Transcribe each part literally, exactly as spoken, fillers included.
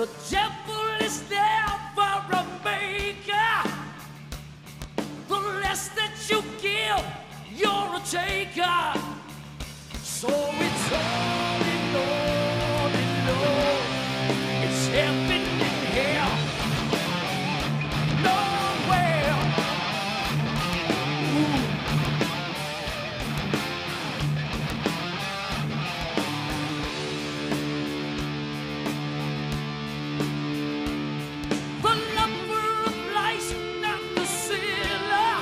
The devil is there for a maker. The less that you give, you're a taker. So it's all in all in all. It's heaven and hell. Nowhere. Ooh. The number of lies, not the sinner,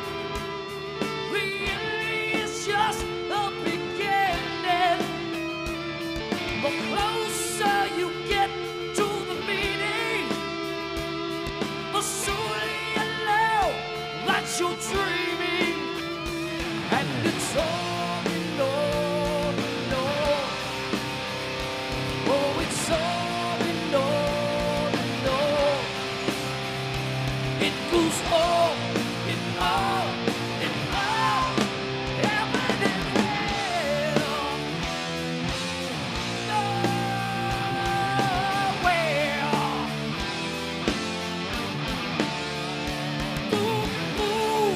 really is just the beginning. The closer you get to the meaning, the sooner you know that you're dreaming. And it's all in all in all. Oh, it's all in all in all. It goes all in all in all. Heaven and hell. Nowhere. Ooh, ooh.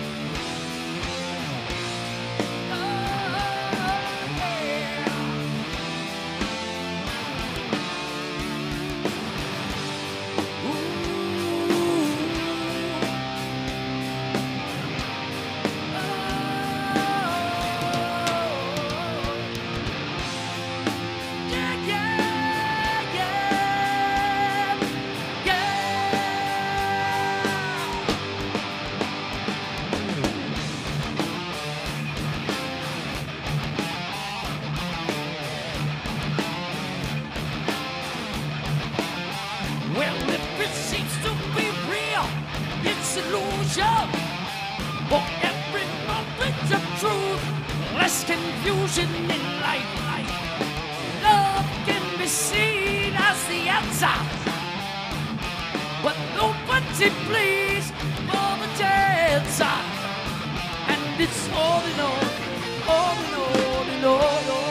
Well, if it seems to be real, it's illusion. For every moment of truth, less confusion in life. Love can be seen as the answer, but nobody pleads for the dancer. And it's all in all, all in all in all. all.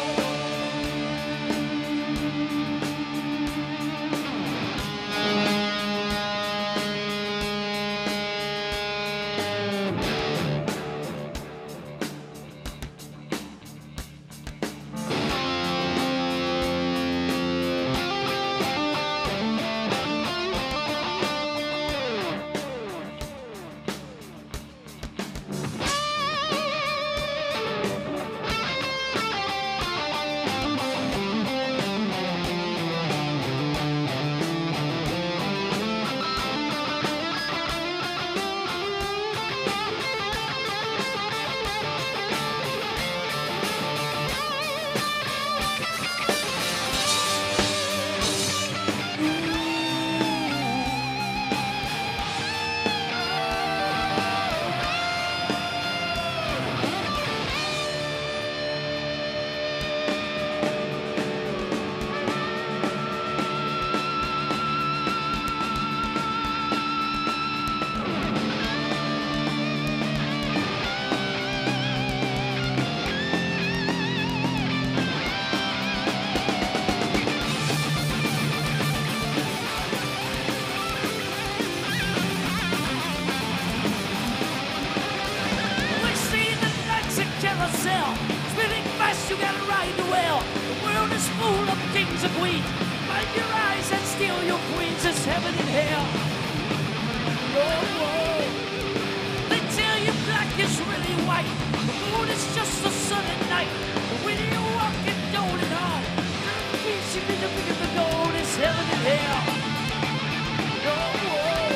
Spinning fast, you gotta ride the wheel. The world is full of kings and queens. Find your eyes and steal your queens. It's heaven and hell. Oh, oh. They tell you black is really white. The moon is just the sun at night. But when you walk in golden hall, the peace you pick up in the gold is heaven and hell. Oh,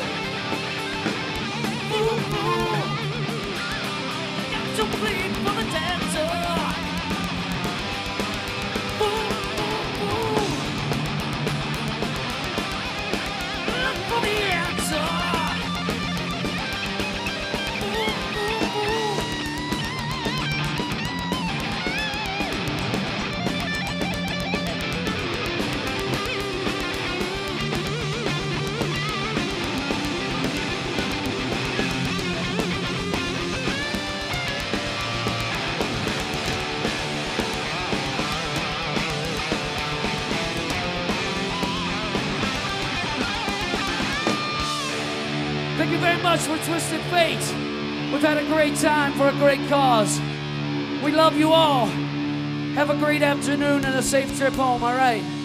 oh. Ooh, ooh. Got to bleed for the dancer. Ooh, ooh, ooh. Look for the answer. Ooh, ooh, ooh. Thank you very much for Twisted Fate. We've had a great time for a great cause. We love you all. Have a great afternoon and a safe trip home, all right?